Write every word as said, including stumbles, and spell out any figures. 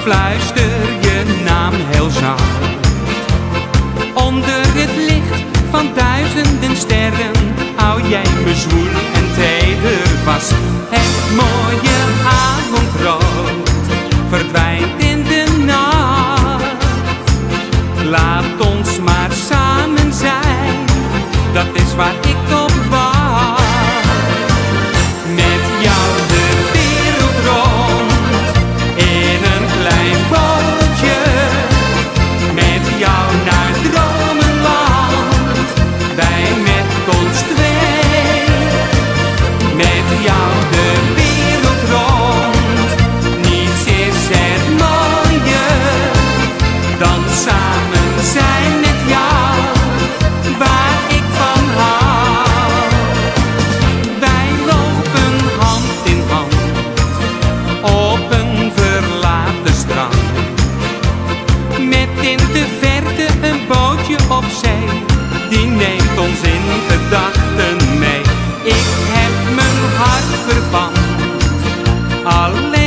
fluister je naam heel zacht. Onder het licht van duizenden sterren hou jij me zwoel en teder vast. Het mooie avondrood verdwijnt in de nacht. Laat ons maar samen zijn, dat is waar ik op wacht. Met jou de wereld rond, in een klein bootje. Met jou naar dromenland, wij met ons twee. Met jou de wereld rond, niets is er mooier dan samen zijn met jou, waar ik van hou. Wij lopen hand in hand op een verlaten strand, met in de verte een bootje op zee, die neemt ons in gedachten mee. Ik heb mijn hart verpand, alleen